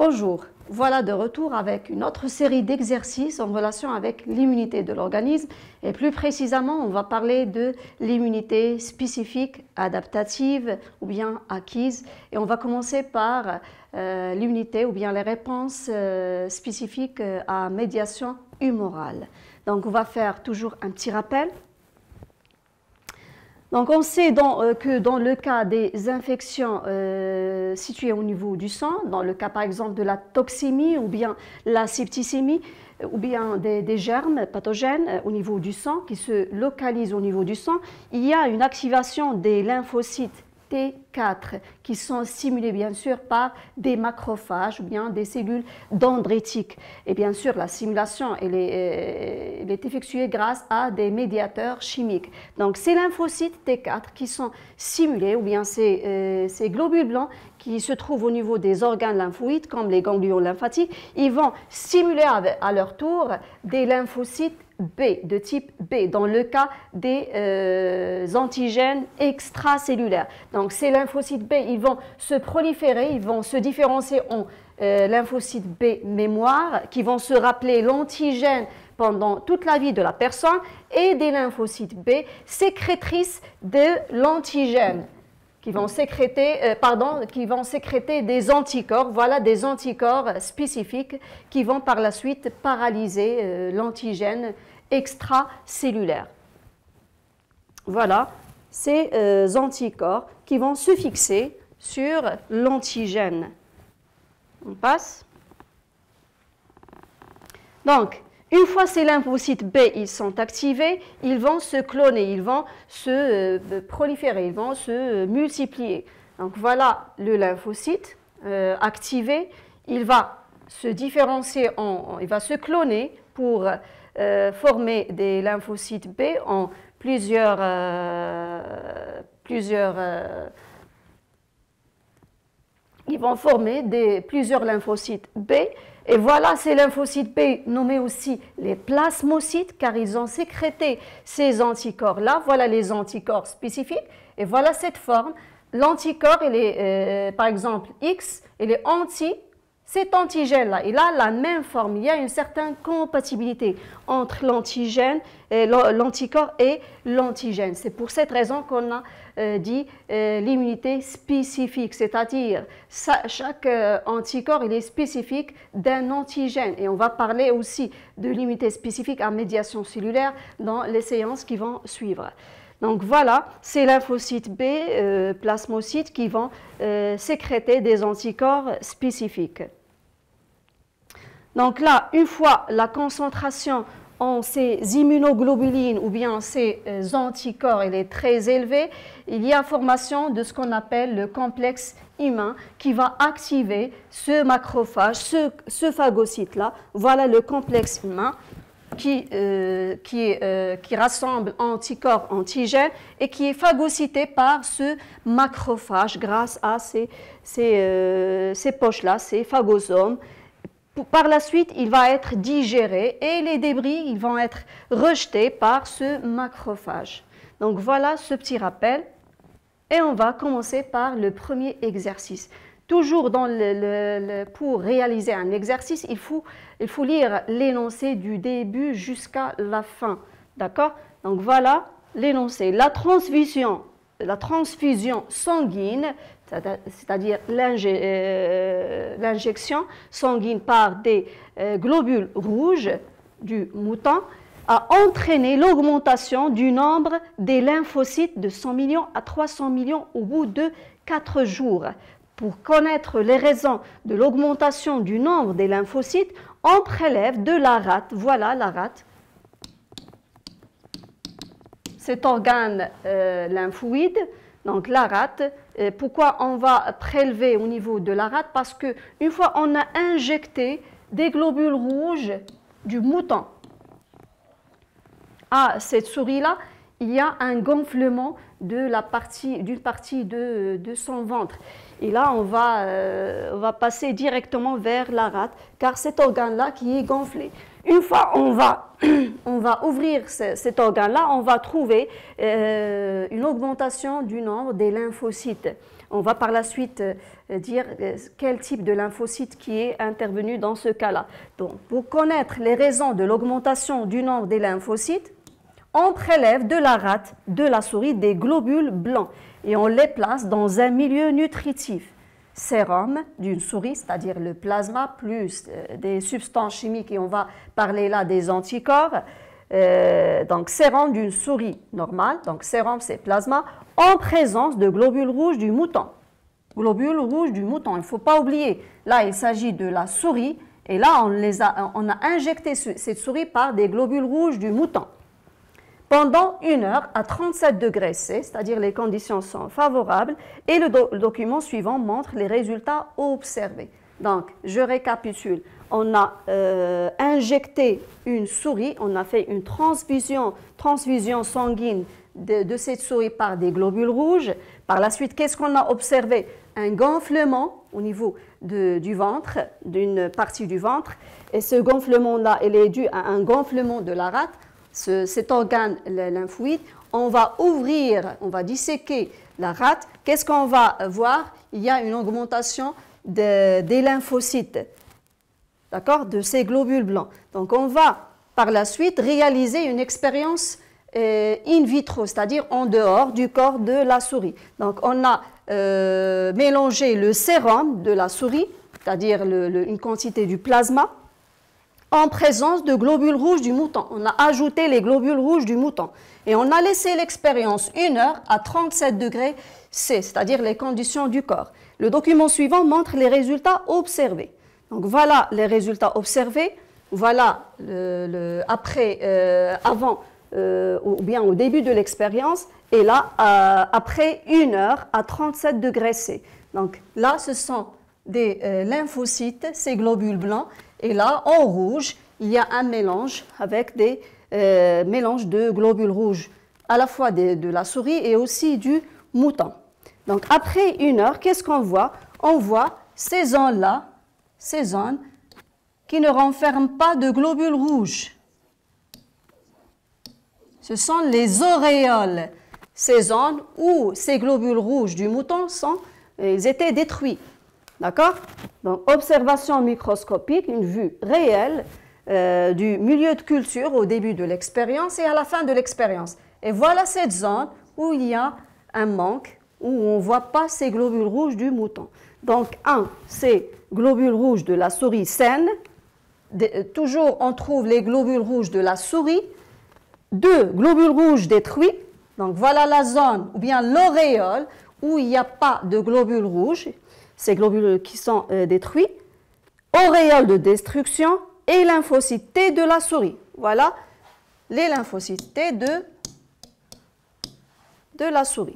Bonjour, voilà de retour avec une autre série d'exercices en relation avec l'immunité de l'organisme et plus précisément on va parler de l'immunité spécifique, adaptative ou bien acquise et on va commencer par l'immunité ou bien les réponses spécifiques à médiation humorale. Donc on va faire toujours un petit rappel. Donc on sait que dans le cas des infections situées au niveau du sang, dans le cas par exemple de la toxémie ou bien la septicémie, ou bien des germes pathogènes au niveau du sang qui se localisent au niveau du sang, il y a une activation des lymphocytes T4 qui sont stimulés bien sûr par des macrophages ou bien des cellules dendritiques. Et bien sûr, la stimulation elle est effectuée grâce à des médiateurs chimiques. Donc ces lymphocytes T4 qui sont stimulés ou bien ces globules blancs qui se trouvent au niveau des organes lymphoïdes comme les ganglions lymphatiques, ils vont stimuler à leur tour des lymphocytes B, de type B, dans le cas des antigènes extracellulaires. Donc ces lymphocytes B, ils vont se proliférer, ils vont se différencier en lymphocytes B mémoire, qui vont se rappeler l'antigène pendant toute la vie de la personne, et des lymphocytes B sécrétrices de l'antigène, qui vont sécréter des anticorps, voilà des anticorps spécifiques qui vont par la suite paralyser l'antigène extracellulaire. Voilà ces anticorps qui vont se fixer sur l'antigène. On passe. Donc, une fois ces lymphocytes B ils sont activés, ils vont se cloner, ils vont se proliférer, ils vont se multiplier. Donc voilà le lymphocyte activé, il va se différencier, il va se cloner pour former des lymphocytes B en plusieurs ils vont former plusieurs lymphocytes B. Et voilà ces lymphocytes B nommés aussi les plasmocytes car ils ont sécrété ces anticorps-là. Voilà les anticorps spécifiques et voilà cette forme. L'anticorps, il est par exemple X, il est anti cet antigène-là. Il a la même forme. Il y a une certaine compatibilité entre l'anticorps et l'antigène. C'est pour cette raison qu'on a dit l'immunité spécifique, c'est-à-dire chaque anticorps il est spécifique d'un antigène. Et on va parler aussi de l'immunité spécifique à médiation cellulaire dans les séances qui vont suivre. Donc voilà, ces lymphocytes B, plasmocytes, qui vont sécréter des anticorps spécifiques. Donc là, une fois la concentration en ces immunoglobulines ou bien ces anticorps elle est très élevée, il y a formation de ce qu'on appelle le complexe humain qui va activer ce macrophage, ce phagocyte-là. Voilà le complexe humain qui rassemble anticorps, antigènes et qui est phagocyté par ce macrophage grâce à ces poches-là, ces phagosomes. Par la suite, il va être digéré et les débris ils vont être rejetés par ce macrophage. Donc voilà ce petit rappel et on va commencer par le premier exercice. Toujours pour réaliser un exercice, il faut lire l'énoncé du début jusqu'à la fin. D'accord? Donc voilà l'énoncé. La transfusion sanguine, c'est-à-dire l'injection sanguine par des globules rouges du mouton, a entraîné l'augmentation du nombre des lymphocytes de 100 millions à 300 millions au bout de 4 jours. Pour connaître les raisons de l'augmentation du nombre des lymphocytes, on prélève de la rate. Voilà la rate. Cet organe lymphoïde, donc la rate. Pourquoi on va prélever au niveau de la rate? Parce qu'une fois on a injecté des globules rouges du mouton à cette souris-là, il y a un gonflement d'une partie de son ventre. Et là, on va passer directement vers la rate, car cet organe-là qui est gonflé. Une fois on va ouvrir cet organe-là, on va trouver une augmentation du nombre des lymphocytes. On va par la suite dire quel type de lymphocyte qui est intervenu dans ce cas-là. Donc, pour connaître les raisons de l'augmentation du nombre des lymphocytes, on prélève de la rate de la souris des globules blancs et on les place dans un milieu nutritif. Sérum d'une souris, c'est-à-dire le plasma, plus des substances chimiques, et on va parler là des anticorps. Donc sérum d'une souris normale, donc sérum c'est plasma, en présence de globules rouges du mouton. Globules rouges du mouton, il ne faut pas oublier, là il s'agit de la souris, et là on a injecté cette souris par des globules rouges du mouton. Pendant 1 heure à 37 degrés C, c'est-à-dire les conditions sont favorables, et le document suivant montre les résultats observés. Donc, je récapitule. On a injecté une souris, on a fait une transfusion sanguine de cette souris par des globules rouges. Par la suite, qu'est-ce qu'on a observé? Un gonflement au niveau du ventre, d'une partie du ventre. Et ce gonflement-là, il est dû à un gonflement de la rate. Cet organe lymphoïde, on va ouvrir, on va disséquer la rate. Qu'est-ce qu'on va voir? Il y a une augmentation des lymphocytes, d'accord, de ces globules blancs. Donc on va par la suite réaliser une expérience in vitro, c'est-à-dire en dehors du corps de la souris. Donc on a mélangé le sérum de la souris, c'est-à-dire une quantité du plasma, en présence de globules rouges du mouton. On a ajouté les globules rouges du mouton et on a laissé l'expérience 1 heure à 37 degrés C, c'est-à-dire les conditions du corps. Le document suivant montre les résultats observés. Donc voilà les résultats observés, voilà avant ou bien au début de l'expérience, et là après 1 heure à 37 degrés C. Donc là ce sont des lymphocytes, ces globules blancs. Et là, en rouge, il y a un mélange avec des mélanges de globules rouges, à la fois de la souris et aussi du mouton. Donc, après 1 heure, qu'est-ce qu'on voit? On voit ces zones-là, ces zones qui ne renferment pas de globules rouges. Ce sont les auréoles, ces zones où ces globules rouges du mouton ils étaient détruits. D'accord? Donc, observation microscopique, une vue réelle du milieu de culture au début de l'expérience et à la fin de l'expérience. Et voilà cette zone où il y a un manque, où on ne voit pas ces globules rouges du mouton. Donc, ces globules rouges de la souris saine. Toujours, on trouve les globules rouges de la souris. 2 globules rouges détruits. Donc, voilà la zone, ou bien l'auréole, où il n'y a pas de globules rouges. Ces globules qui sont détruits, auréole de destruction et lymphocytes T de la souris. Voilà les lymphocytes T de la souris.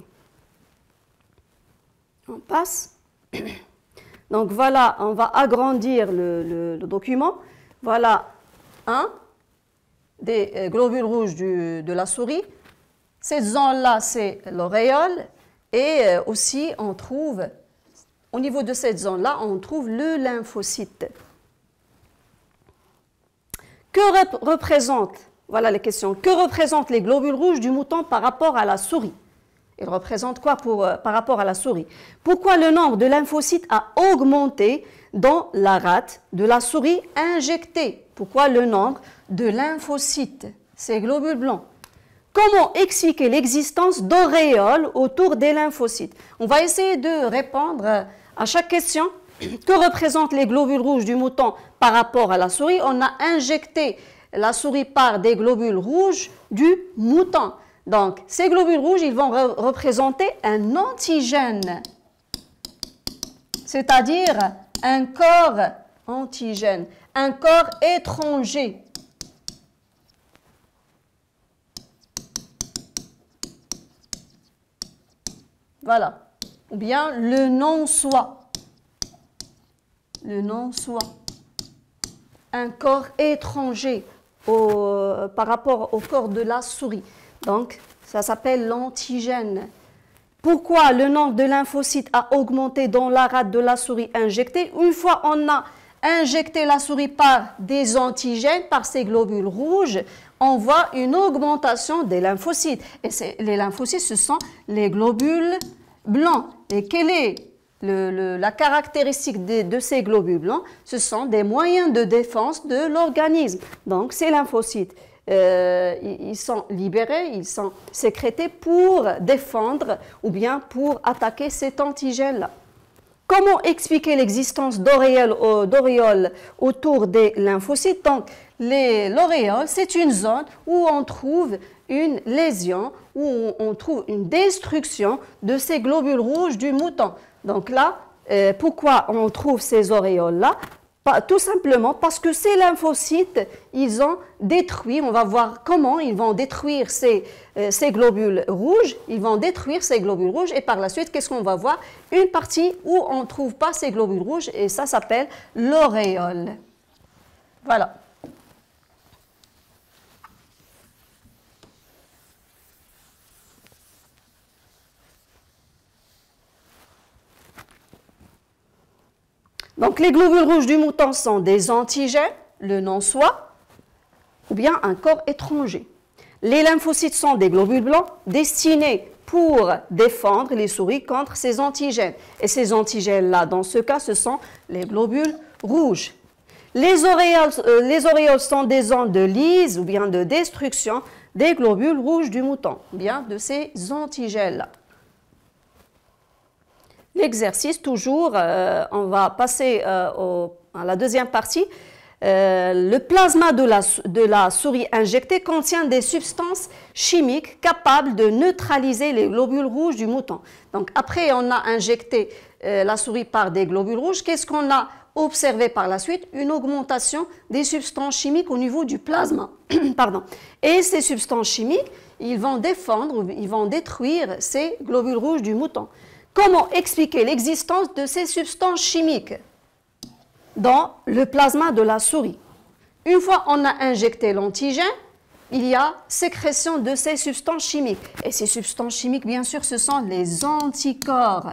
On passe. Donc voilà, on va agrandir le document. Voilà des globules rouges de la souris. Cette zone-là, c'est l'auréole. Et aussi, on trouve... Au niveau de cette zone-là, on trouve le lymphocyte. Que représentent, voilà les questions, que représentent les globules rouges du mouton par rapport à la souris? Ils représentent quoi par rapport à la souris? Pourquoi le nombre de lymphocytes a augmenté dans la rate de la souris injectée? Pourquoi le nombre de lymphocytes, ces globules blancs? Comment expliquer l'existence d'auréoles autour des lymphocytes? On va essayer de répondre à chaque question. Que représentent les globules rouges du mouton par rapport à la souris? On a injecté la souris par des globules rouges du mouton. Donc, ces globules rouges, ils vont représenter un antigène, c'est-à-dire un corps antigène, un corps étranger. Voilà. Ou bien le non-soi. Le non-soi. Un corps étranger par rapport au corps de la souris. Donc, ça s'appelle l'antigène. Pourquoi le nombre de lymphocytes a augmenté dans la rate de la souris injectée? Une fois on a injecté la souris par des antigènes, par ces globules rouges, on voit une augmentation des lymphocytes. Et les lymphocytes, ce sont les globules blancs. Et quelle est la caractéristique de ces globules blancs? Ce sont des moyens de défense de l'organisme. Donc, ces lymphocytes, ils sont libérés, ils sont sécrétés pour défendre ou bien pour attaquer cet antigène-là. Comment expliquer l'existence d'auréoles autour des lymphocytes? Donc, l'auréole, c'est une zone où on trouve une lésion, où on trouve une destruction de ces globules rouges du mouton. Donc là, pourquoi on trouve ces auréoles-là? Tout simplement parce que ces lymphocytes, ils ont détruit, on va voir comment ils vont détruire ces globules rouges, ils vont détruire ces globules rouges et par la suite, qu'est-ce qu'on va voir? Une partie où on ne trouve pas ces globules rouges et ça s'appelle l'auréole. Voilà. Donc, les globules rouges du mouton sont des antigènes, le nom soit, ou bien un corps étranger. Les lymphocytes sont des globules blancs destinés pour défendre les souris contre ces antigènes. Et ces antigènes-là, dans ce cas, ce sont les globules rouges. Les auréoles sont des zones de lyse ou bien de destruction des globules rouges du mouton, bien de ces antigènes-là. L'exercice, toujours, on va passer à la deuxième partie. Le plasma de la souris injectée contient des substances chimiques capables de neutraliser les globules rouges du mouton. Donc, après, on a injecté la souris par des globules rouges. Qu'est-ce qu'on a observé par la suite? Une augmentation des substances chimiques au niveau du plasma. Pardon. Et ces substances chimiques, ils vont défendre, ils vont détruire ces globules rouges du mouton. Comment expliquer l'existence de ces substances chimiques dans le plasma de la souris? Une fois on a injecté l'antigène, il y a sécrétion de ces substances chimiques. Et ces substances chimiques, bien sûr, ce sont les anticorps.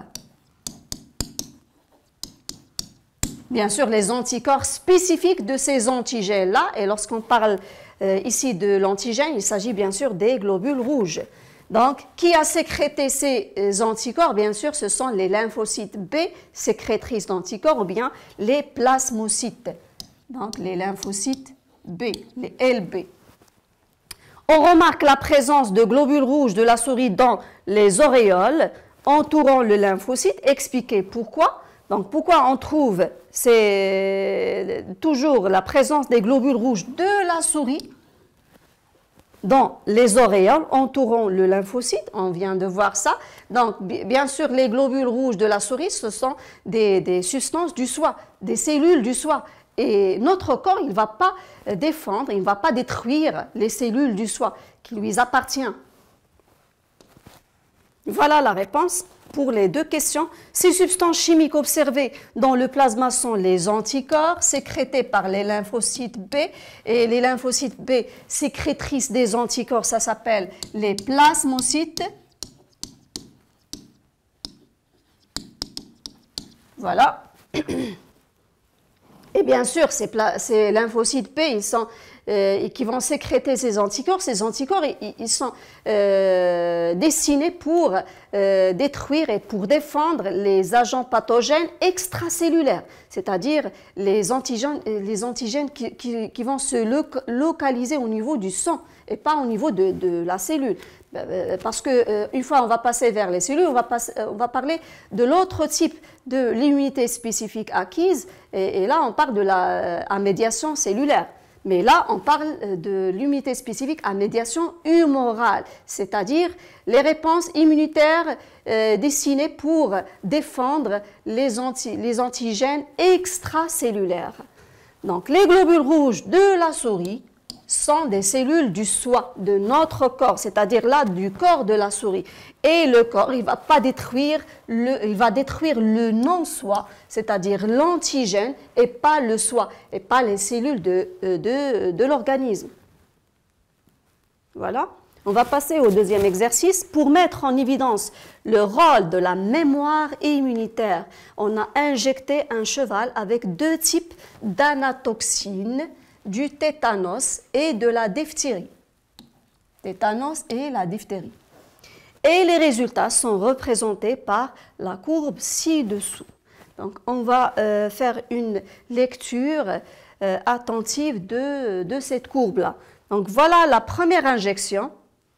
Bien sûr, les anticorps spécifiques de ces antigènes-là. Et lorsqu'on parle ici de l'antigène, il s'agit bien sûr des globules rouges. Donc, qui a sécrété ces anticorps? Bien sûr, ce sont les lymphocytes B, sécrétrices d'anticorps, ou bien les plasmocytes. Donc, les lymphocytes B, les LB. On remarque la présence de globules rouges de la souris dans les auréoles entourant le lymphocyte. Expliquez pourquoi. Donc, pourquoi on trouve toujours la présence des globules rouges de la souris dans les auréoles entourant le lymphocyte, on vient de voir ça. Donc, bien sûr, les globules rouges de la souris, ce sont des substances du soi, des cellules du soi. Et notre corps, il ne va pas défendre, il ne va pas détruire les cellules du soi qui lui appartiennent. Voilà la réponse pour les deux questions. Ces substances chimiques observées dans le plasma sont les anticorps sécrétés par les lymphocytes B. Et les lymphocytes B sécrétrices des anticorps, ça s'appelle les plasmocytes. Voilà. Et bien sûr, ces lymphocytes B, ils sont qui vont sécréter ces anticorps. Ces anticorps, ils sont destinés pour détruire et pour défendre les agents pathogènes extracellulaires, c'est-à-dire les antigènes qui vont se localiser au niveau du sang et pas au niveau de la cellule. Parce qu'une fois on va passer vers les cellules, on va parler de l'autre type de l'immunité spécifique acquise, et là on parle de la médiation cellulaire. Mais là, on parle de l'immunité spécifique à médiation humorale, c'est-à-dire les réponses immunitaires destinées pour défendre les antigènes extracellulaires. Donc, les globules rouges de la souris sont des cellules du soi, de notre corps, c'est-à-dire là du corps de la souris. Et le corps, il va pas détruire il va détruire le non-soi, c'est-à-dire l'antigène et pas le soi, et pas les cellules de l'organisme. Voilà. On va passer au deuxième exercice. Pour mettre en évidence le rôle de la mémoire immunitaire, on a injecté un cheval avec deux types d'anatoxines, du tétanos et de la diphtérie. Tétanos et la diphtérie. Et les résultats sont représentés par la courbe ci-dessous. Donc, on va faire une lecture attentive de cette courbe-là. Donc, voilà la première injection.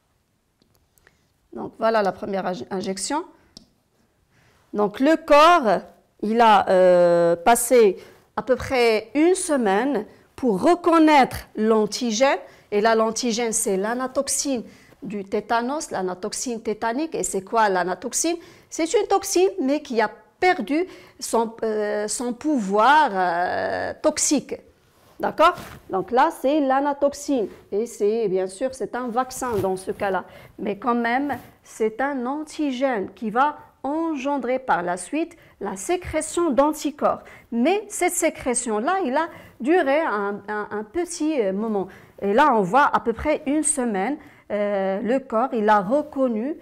Donc, voilà la première injection. Donc, le corps, il a passé à peu près une semaine pour reconnaître l'antigène. Et là, l'antigène, c'est l'anatoxine du tétanos, l'anatoxine tétanique. Et c'est quoi l'anatoxine? C'est une toxine, mais qui a perdu son pouvoir toxique. D'accord? Donc là, c'est l'anatoxine. Et c'est, bien sûr, c'est un vaccin dans ce cas-là. Mais quand même, c'est un antigène qui va engendrer par la suite la sécrétion d'anticorps. Mais cette sécrétion-là, il a duré un petit moment. Et là, on voit à peu près une semaine, le corps, il a reconnu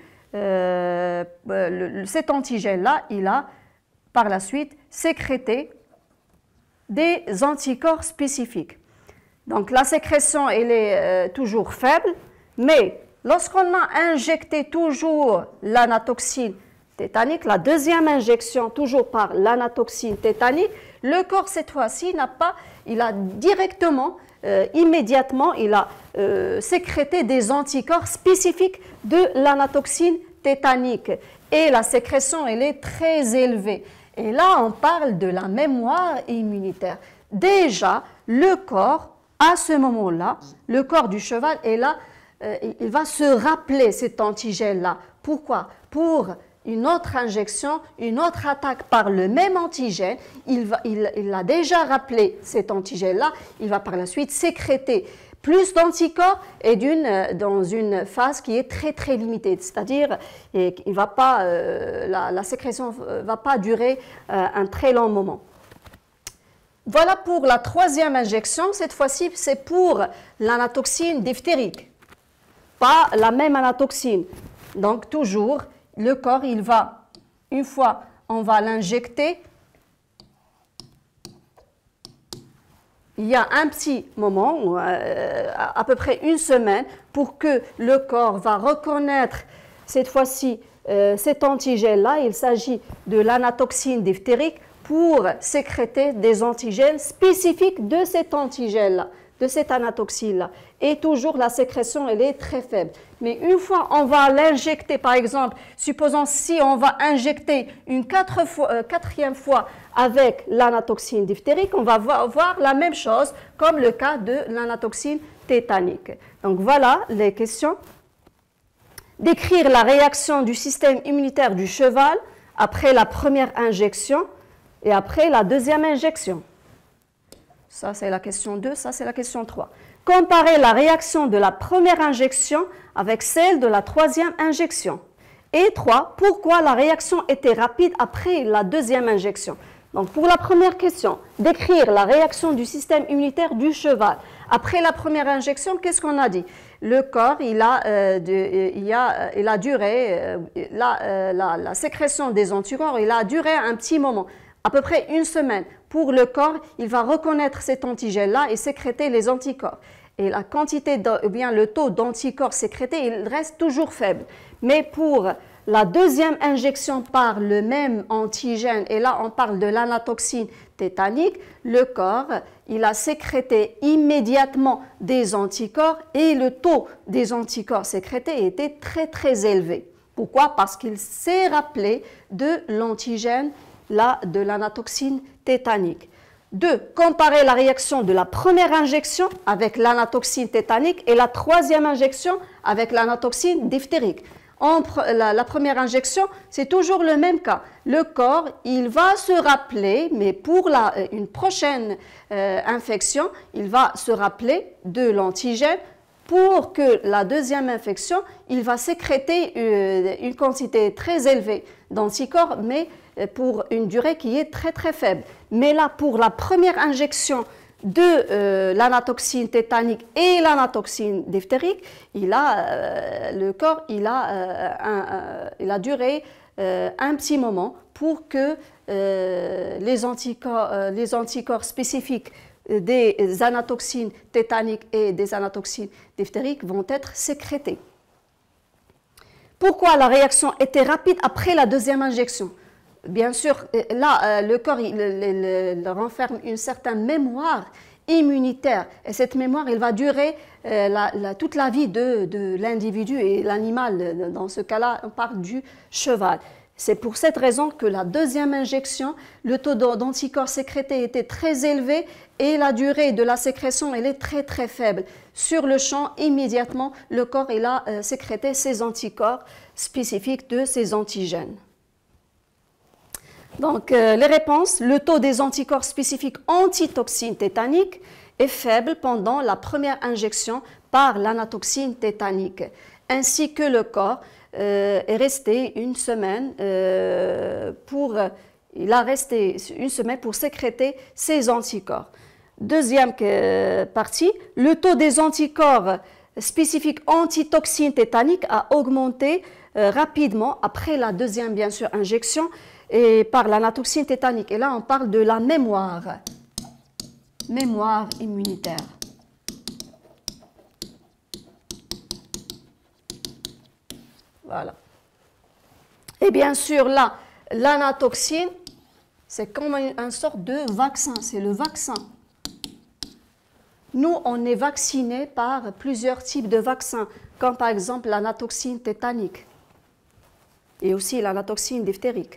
cet antigène-là, il a par la suite sécrété des anticorps spécifiques. Donc la sécrétion, elle est toujours faible, mais lorsqu'on a injecté toujours l'anatoxine tétanique, la deuxième injection toujours par l'anatoxine tétanique, le corps cette fois-ci il a directement, immédiatement, il a sécrété des anticorps spécifiques de l'anatoxine tétanique. Et la sécrétion, elle est très élevée. Et là, on parle de la mémoire immunitaire. Déjà, le corps, à ce moment-là, le corps du cheval est là, il va se rappeler cet antigène-là. Pourquoi? Pour une autre injection, une autre attaque par le même antigène, il a déjà rappelé cet antigène-là, il va par la suite sécréter plus d'anticorps et dans une phase qui est très très limitée, c'est-à-dire la sécrétion ne va pas durer un très long moment. Voilà pour la troisième injection, cette fois-ci c'est pour l'anatoxine diphtérique, pas la même anatoxine. Donc toujours, le corps, il va, une fois on va l'injecter, il y a un petit moment, à peu près une semaine, pour que le corps va reconnaître cette fois-ci cet antigène-là. Il s'agit de l'anatoxine diphtérique pour sécréter des antigènes spécifiques de cet antigène-là, de cette anatoxine-là. Et toujours la sécrétion, elle est très faible. Mais une fois on va l'injecter, par exemple, supposons si on va injecter une quatrième fois avec l'anatoxine diphtérique, on va voir la même chose comme le cas de l'anatoxine tétanique. Donc voilà les questions. Décrire la réaction du système immunitaire du cheval après la première injection et après la deuxième injection. Ça, c'est la question 2, ça, c'est la question 3. Comparer la réaction de la première injection avec celle de la troisième injection. Et 3, pourquoi la réaction était rapide après la deuxième injection. Donc, pour la première question, décrire la réaction du système immunitaire du cheval. Après la première injection, qu'est-ce qu'on a dit? Le corps, il a duré, la sécrétion des anticorps, il a duré un petit moment, à peu près une semaine. Pour le corps, il va reconnaître cet antigène-là et sécréter les anticorps. Et la quantité, ou bien le taux d'anticorps sécrétés, il reste toujours faible. Mais pour la deuxième injection par le même antigène, et là on parle de l'anatoxine tétanique, le corps, il a sécrété immédiatement des anticorps et le taux des anticorps sécrétés était très très élevé. Pourquoi? Parce qu'il s'est rappelé de l'antigène, de l'anatoxine tétanique. 2. Comparer la réaction de la première injection avec l'anatoxine tétanique et la troisième injection avec l'anatoxine diphtérique. La première injection, c'est toujours le même cas. Le corps, il va se rappeler, mais pour une prochaine infection, il va se rappeler de l'antigène. Pour que la deuxième infection, il va sécréter une quantité très élevée d'anticorps, mais pour une durée qui est très très faible. Mais là, pour la première injection de l'anatoxine tétanique et l'anatoxine diphtérique, le corps il a duré un petit moment pour que les anticorps spécifiques des anatoxines tétaniques et des anatoxines diphtériques vont être sécrétés. Pourquoi la réaction était rapide après la deuxième injection? Bien sûr, là, le corps il renferme une certaine mémoire immunitaire. Et cette mémoire, elle va durer toute la vie de l'individu et l'animal. Dans ce cas-là, on parle du cheval. C'est pour cette raison que la deuxième injection, le taux d'anticorps sécrétés était très élevé et la durée de la sécrétion, elle est très très faible. Sur le champ, immédiatement, le corps il a sécrété ses anticorps spécifiques de ces antigènes. Donc, les réponses, le taux des anticorps spécifiques antitoxine tétanique est faible pendant la première injection par l'anatoxine tétanique, ainsi que le corps est resté une semaine pour sécréter ses anticorps. Deuxième partie, le taux des anticorps spécifiques antitoxine tétanique a augmenté rapidement après la deuxième, bien sûr, injection et par l'anatoxine tétanique. Et là, on parle de la mémoire immunitaire. Voilà. Et bien sûr, là, l'anatoxine, c'est comme une sorte de vaccin, c'est le vaccin. Nous, on est vaccinés par plusieurs types de vaccins, comme par exemple l'anatoxine tétanique et aussi l'anatoxine diphtérique.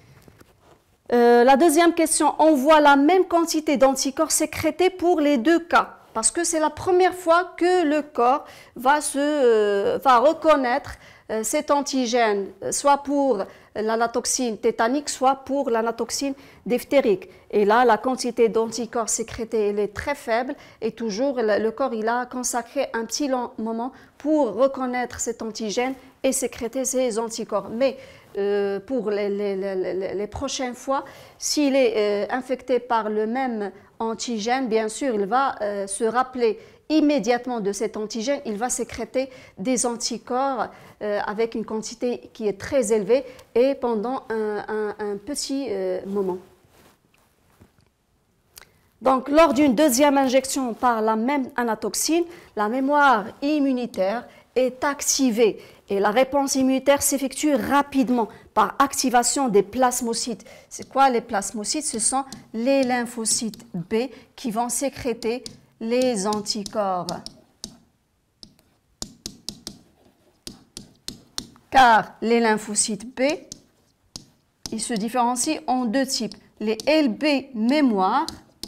La deuxième question, on voit la même quantité d'anticorps sécrétés pour les deux cas, parce que c'est la première fois que le corps va reconnaître cet antigène, soit pour l'anatoxine tétanique, soit pour l'anatoxine diphtérique. Et là, la quantité d'anticorps sécrétés elle est très faible et toujours le corps il a consacré un petit moment pour reconnaître cet antigène et sécréter ses anticorps. Mais pour les prochaines fois, s'il est infecté par le même antigène, bien sûr, il va se rappeler immédiatement de cet antigène, il va sécréter des anticorps avec une quantité qui est très élevée et pendant un petit moment. Donc, lors d'une deuxième injection par la même anatoxine, la mémoire immunitaire est activée et la réponse immunitaire s'effectue rapidement par activation des plasmocytes. C'est quoi les plasmocytes? Ce sont les lymphocytes B qui vont sécréter les anticorps. Car les lymphocytes B, ils se différencient en deux types. Les LB mémoire,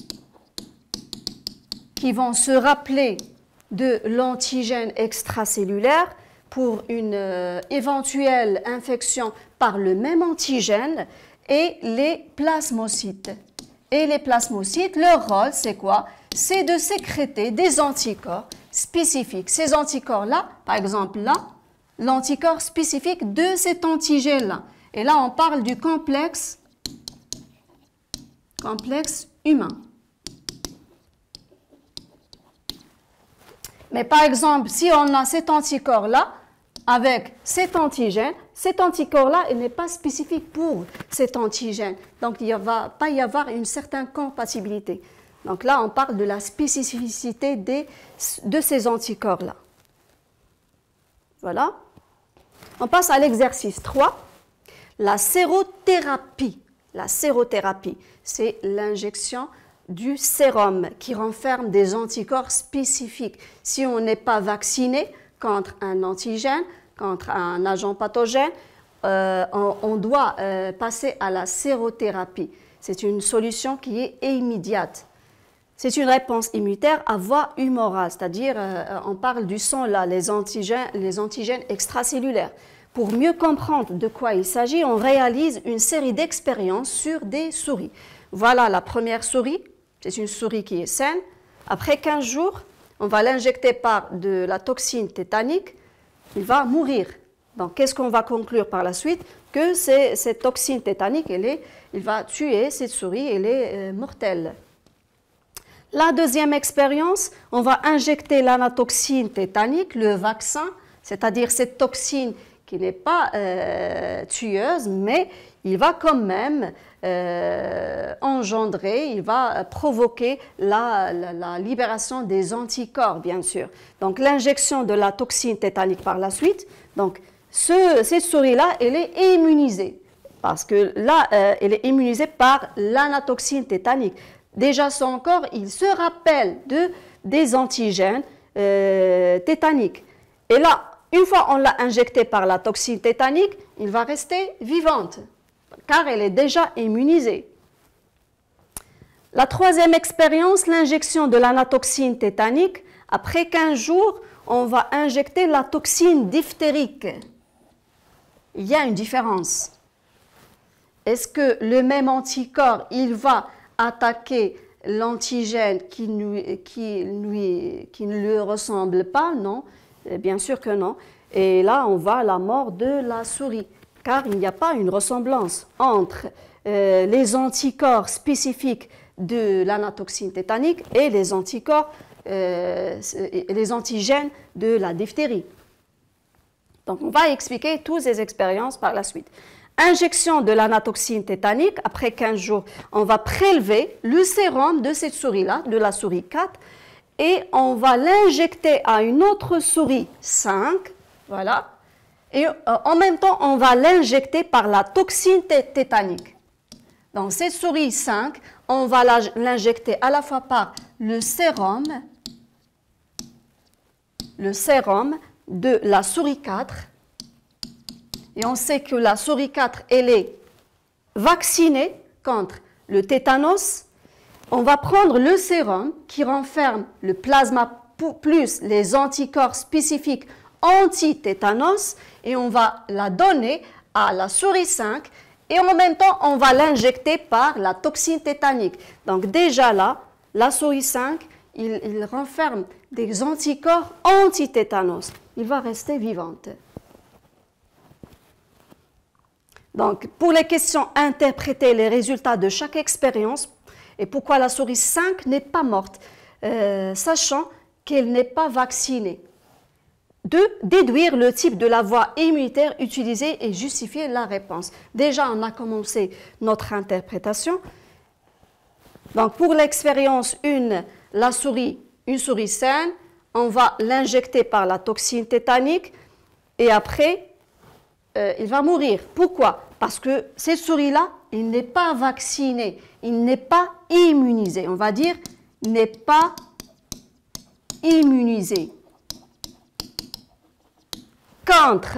qui vont se rappeler de l'antigène extracellulaire pour une éventuelle infection par le même antigène, et les plasmocytes. Et les plasmocytes, leur rôle, c'est quoi? C'est de sécréter des anticorps spécifiques. Ces anticorps-là, par exemple là, l'anticorps spécifique de cet antigène-là. Et là, on parle du complexe humain. Mais par exemple, si on a cet anticorps-là, avec cet antigène, cet anticorps-là, il n'est pas spécifique pour cet antigène. Donc, il ne va pas y avoir une certaine compatibilité. Donc là, on parle de la spécificité de ces anticorps-là. Voilà. On passe à l'exercice 3. La sérothérapie. La sérothérapie, c'est l'injection du sérum qui renferme des anticorps spécifiques. Si on n'est pas vacciné contre un antigène, contre un agent pathogène, on doit passer à la sérothérapie. C'est une solution qui est immédiate. C'est une réponse immunitaire à voie humorale, c'est-à-dire on parle du sang là, les antigènes extracellulaires. Pour mieux comprendre de quoi il s'agit, on réalise une série d'expériences sur des souris. Voilà la première souris, c'est une souris qui est saine. Après 15 jours, on va l'injecter par de la toxine tétanique, il va mourir. Donc, qu'est-ce qu'on va conclure par la suite? Que cette toxine tétanique, il va tuer cette souris, elle est mortelle. La deuxième expérience, on va injecter l'anatoxine tétanique, le vaccin, c'est-à-dire cette toxine qui n'est pas tueuse, mais il va quand même engendrer, il va provoquer la libération des anticorps, bien sûr. Donc l'injection de la toxine tétanique par la suite, donc cette souris-là, elle est immunisée. Parce que là, elle est immunisée par l'anatoxine tétanique. Déjà, son corps, il se rappelle des antigènes tétaniques. Et là, une fois on l'a injectée par la toxine tétanique, il va rester vivante, car elle est déjà immunisée. La troisième expérience, l'injection de l'anatoxine tétanique. Après 15 jours, on va injecter la toxine diphtérique. Il y a une différence. Est-ce que le même anticorps, il va attaquer l'antigène qui ne lui ressemble pas? Non, bien sûr que non. Et là, on va à la mort de la souris, car il n'y a pas une ressemblance entre les anticorps spécifiques de l'anatoxine tétanique et les anticorps, les antigènes de la diphtérie. Donc, on va expliquer toutes ces expériences par la suite. Injection de l'anatoxine tétanique, après 15 jours, on va prélever le sérum de cette souris-là, de la souris 4, et on va l'injecter à une autre souris 5, voilà, et en même temps, on va l'injecter par la toxine tétanique. Dans cette souris 5, on va l'injecter à la fois par le sérum de la souris 4, et on sait que la souris 4, elle est vaccinée contre le tétanos. On va prendre le sérum qui renferme le plasma plus les anticorps spécifiques anti-tétanos et on va la donner à la souris 5 et en même temps, on va l'injecter par la toxine tétanique. Donc déjà là, la souris 5, il renferme des anticorps anti-tétanos. Il va rester vivante. Donc, pour les questions, interpréter les résultats de chaque expérience et pourquoi la souris 5 n'est pas morte, sachant qu'elle n'est pas vaccinée. 2. Déduire le type de la voie immunitaire utilisée et justifier la réponse. Déjà, on a commencé notre interprétation. Donc, pour l'expérience 1, une souris saine, on va l'injecter par la toxine tétanique et après, il va mourir. Pourquoi? Parce que cette souris-là, il n'est pas vacciné, il n'est pas immunisé. On va dire, n'est pas immunisé contre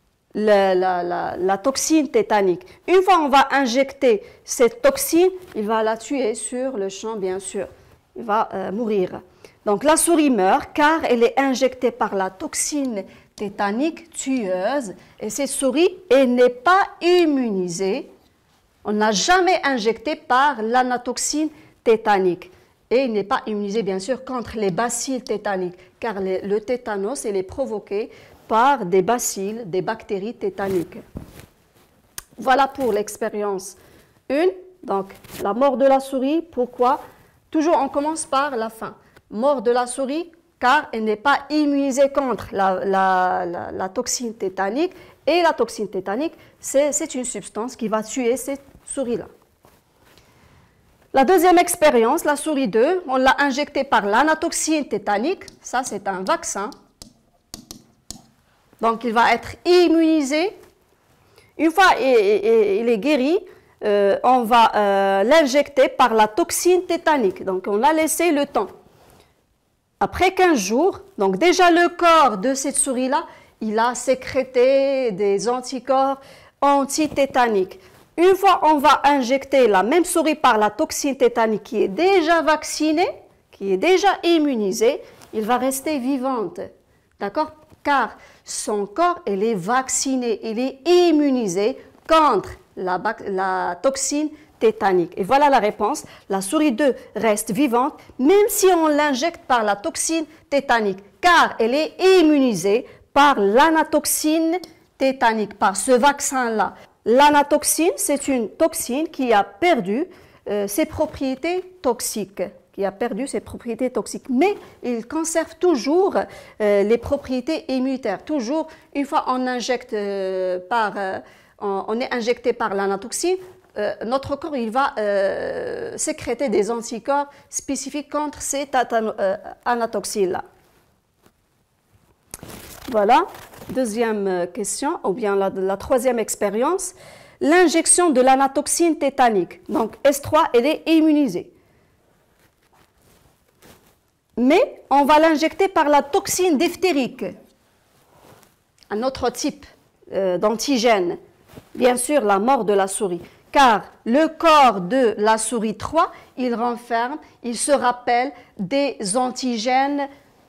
la toxine tétanique. Une fois on va injecter cette toxine, il va la tuer sur le champ, bien sûr. Il va mourir. Donc la souris meurt car elle est injectée par la toxine tétanique tueuse et cette souris, elle n'est pas immunisée. On n'a jamais injecté par l'anatoxine tétanique. Et il n'est pas immunisé, bien sûr, contre les bacilles tétaniques, car le tétanos, il est provoqué par des bacilles, des bactéries tétaniques. Voilà pour l'expérience 1. Donc, la mort de la souris, pourquoi? Toujours, on commence par la fin. Mort de la souris, car elle n'est pas immunisée contre la toxine tétanique. Et la toxine tétanique, c'est une substance qui va tuer cette souris-là. La deuxième expérience, la souris 2, on l'a injectée par l'anatoxine tétanique. Ça, c'est un vaccin. Donc, il va être immunisé. Une fois il est guéri, on va l'injecter par la toxine tétanique. Donc, on l'a laissé le temps. Après 15 jours, donc déjà le corps de cette souris-là, il a sécrété des anticorps anti-tétaniques. Une fois on va injecter la même souris par la toxine tétanique qui est déjà vaccinée, qui est déjà immunisée, il va rester vivante. D'accord? Car son corps, il est vacciné, il est immunisé contre la toxine tétanique. Et voilà la réponse. La souris 2 reste vivante, même si on l'injecte par la toxine tétanique, car elle est immunisée par l'anatoxine tétanique, par ce vaccin-là. L'anatoxine, c'est une toxine qui a perdu ses propriétés toxiques. Mais il conserve toujours les propriétés immunitaires. Toujours, une fois on injecte on est injecté par l'anatoxine, notre corps il va sécréter des anticorps spécifiques contre cette anatoxine-là. Voilà. Deuxième question, ou bien la troisième expérience, l'injection de l'anatoxine tétanique. Donc S3, elle est immunisée. Mais on va l'injecter par la toxine diphtérique, un autre type d'antigène. Bien sûr, la mort de la souris. Car le corps de la souris 3, il renferme, il se rappelle des antigènes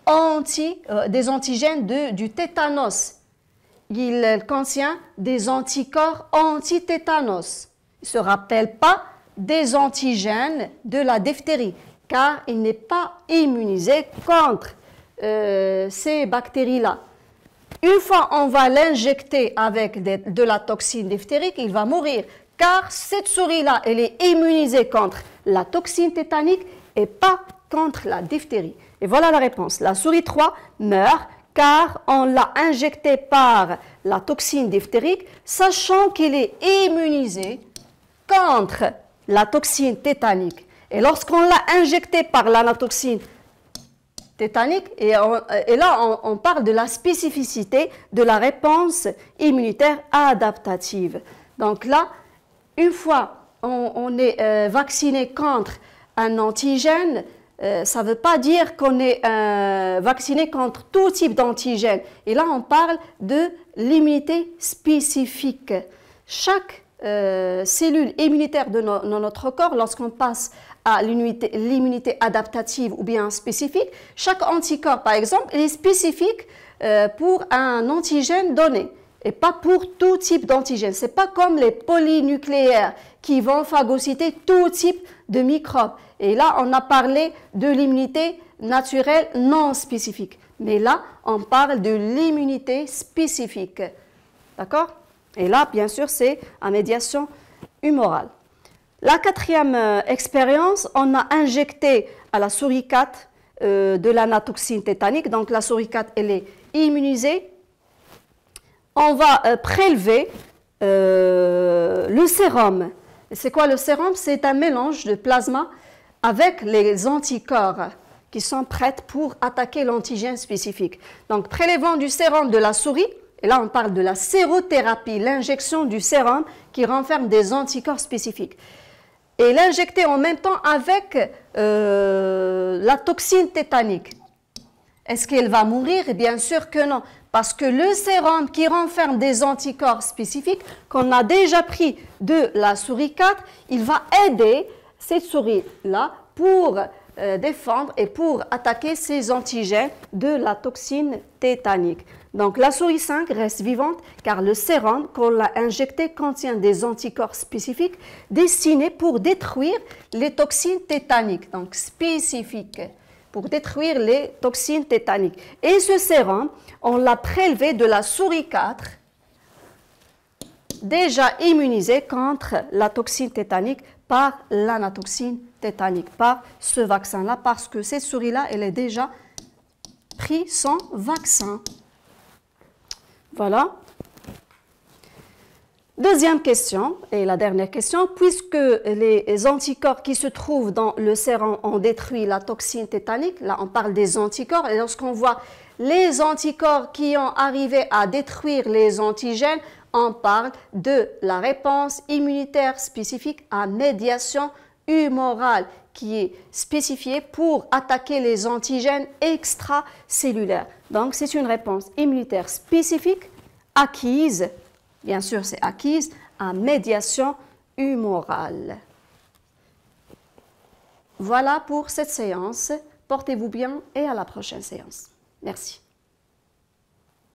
du tétanos. Il contient des anticorps anti-tétanos. Il ne se rappelle pas des antigènes de la diphtérie, car il n'est pas immunisé contre ces bactéries-là. Une fois on va l'injecter avec de la toxine diphtérique, il va mourir, car cette souris-là, elle est immunisée contre la toxine tétanique et pas contre la diphtérie. Et voilà la réponse. La souris 3 meurt car on l'a injectée par la toxine diphtérique, sachant qu'elle est immunisée contre la toxine tétanique. Et lorsqu'on l'a injectée par l'anatoxine tétanique, et là on parle de la spécificité de la réponse immunitaire adaptative. Donc là, une fois on est vacciné contre un antigène, ça ne veut pas dire qu'on est vacciné contre tout type d'antigène. Et là, on parle de l'immunité spécifique. Chaque cellule immunitaire de notre corps, lorsqu'on passe à l'immunité adaptative ou bien spécifique, chaque anticorps, par exemple, est spécifique pour un antigène donné et pas pour tout type d'antigène. Ce n'est pas comme les polynucléaires qui vont phagocyter tout type de microbes. Et là, on a parlé de l'immunité naturelle non spécifique. Mais là, on parle de l'immunité spécifique. D'accord? Et là, bien sûr, c'est à médiation humorale. La quatrième expérience, on a injecté à la souris 4 de l'anatoxine tétanique. Donc, la souris 4, elle est immunisée. On va prélever le sérum. C'est quoi le sérum? C'est un mélange de plasma avec les anticorps qui sont prêts pour attaquer l'antigène spécifique. Donc, prélevant du sérum de la souris, et là on parle de la sérothérapie, l'injection du sérum qui renferme des anticorps spécifiques. Et l'injecter en même temps avec la toxine tétanique. Est-ce qu'elle va mourir? Bien sûr que non, parce que le sérum qui renferme des anticorps spécifiques qu'on a déjà pris de la souris 4, il va aider cette souris-là pour défendre et pour attaquer ces antigènes de la toxine tétanique. Donc la souris 5 reste vivante car le sérum qu'on l'a injecté contient des anticorps spécifiques destinés pour détruire les toxines tétaniques, donc spécifiques, pour détruire les toxines tétaniques. Et ce sérum, on l'a prélevé de la souris 4, déjà immunisée contre la toxine tétanique par l'anatoxine tétanique, par ce vaccin-là, parce que cette souris-là, elle est déjà pris son vaccin. Voilà. Deuxième question, et la dernière question, puisque les anticorps qui se trouvent dans le sérum ont détruit la toxine tétanique, là on parle des anticorps, et lorsqu'on voit les anticorps qui ont arrivé à détruire les antigènes, on parle de la réponse immunitaire spécifique à médiation humorale qui est spécifiée pour attaquer les antigènes extracellulaires. Donc c'est une réponse immunitaire spécifique acquise, bien sûr c'est acquise, à médiation humorale. Voilà pour cette séance. Portez-vous bien et à la prochaine séance. Merci.